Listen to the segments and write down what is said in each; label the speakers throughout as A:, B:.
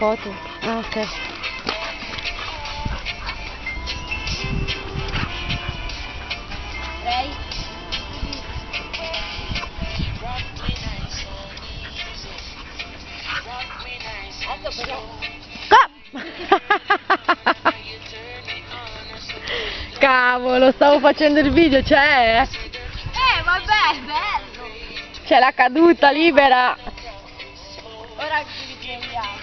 A: foto. Ah, ok.
B: Lei? Adesso però...
A: Cavolo, stavo facendo il video, c'è?
B: Vabbè, bello!
A: C'è la caduta libera.
B: Ora ci riprendiamo.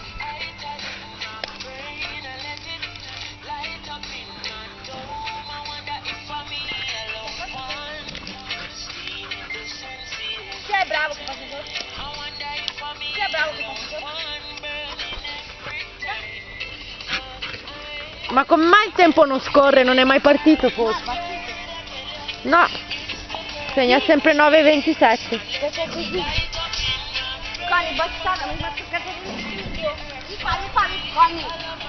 B: Chi è bravo che passa sotto? Chi è bravo che passa sotto?
A: Ma come mai il tempo non scorre? Non è mai partito forse? No, segna sempre 9:27.
B: Perché è così? Conny, bastardo, mi faccio cadere il studio. Rifalli, Conny.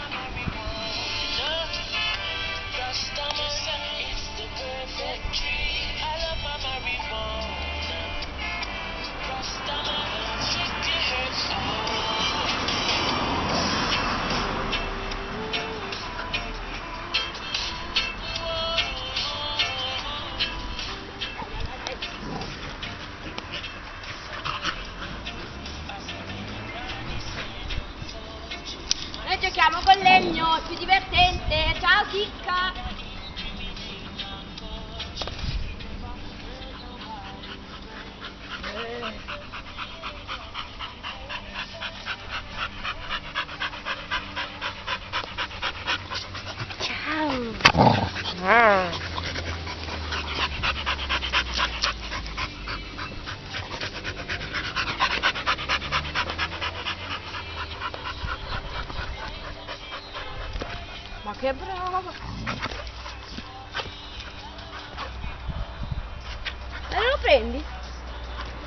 B: Noi giochiamo con legno, è più divertente. Ciao Chicca!
A: Ah.
B: Ma che brava! E lo prendi?